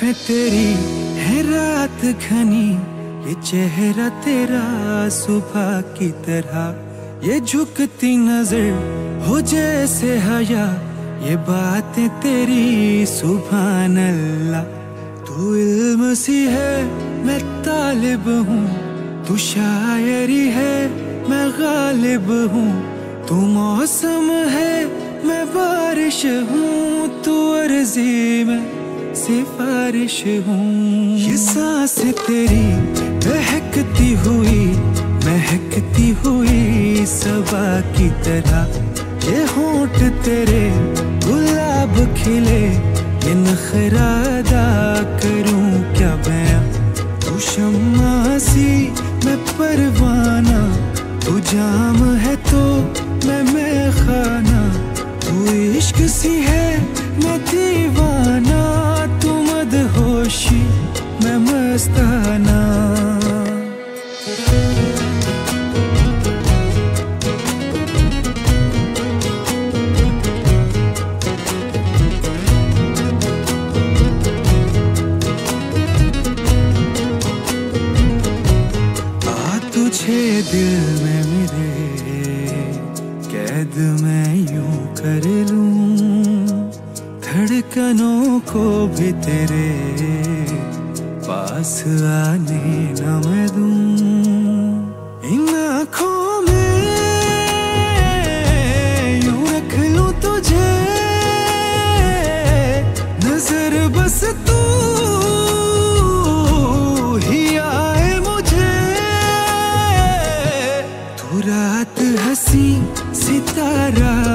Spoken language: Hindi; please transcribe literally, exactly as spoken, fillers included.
जुल्फें तेरी है रात घनी, ये चेहरा तेरा सुबह की तरह, ये झुकती नजर हो जैसे हया, ये बातें तेरी सुभान अल्लाह। तू इल्म सी है मैं तालिब हूँ, तू शायरी है मैं गालिब हूँ, तू मौसम है मैं बारिश हूँ, तू अर्जी में सिफारिश हूँ। ये सांसें तेरी बहकती हुई महकती हुई सबा की तरह, ये होंठ तेरे गुलाब खिले, ये नखरा अदा करूं क्या बयां। तू शम्मा सी मैं परवाना, तू जाम है तो मैं मैं खाना, तू इश्क सी है मैं दीवाना, तू मदहोशी मैं मस्ताना। तुझे दिल में मेरे कैद मैं यूं कर लूं, धड़कनों को भी तेरे पास आने न मैं दूं। इन आँखों में यूं रख लूं तुझे, नजर बस तू रात हसी सितारा